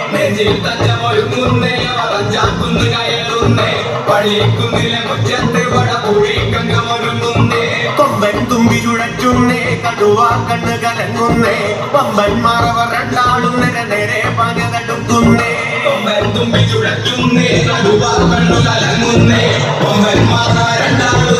നെഞ്ചിൽ തഞ്ചമൊരുങ്ങുന്നേ അവഞ്ചാക്കുന്ന് കയറുന്നേ പള്ളിക്കുന്നിലെ മുറ്റത്ത് വട പൂഴിക്കങ്ങമൊരുങ്ങുന്നേ കൊമ്പൻ തുമ്പി ചുഴറ്റുന്നേ കടുവ കണ്ണ് കലങ്ങുന്നേ പമ്പന്മാറവർ രണ്ടാളും നേരെ പക തടുക്കുന്നേ കൊമ്പൻ തുമ്പി ചുഴറ്റുന്നേ കടുവ കണ്ണു കലങ്ങുന്നേ പമ്പന്മാർ രണ്ടാളും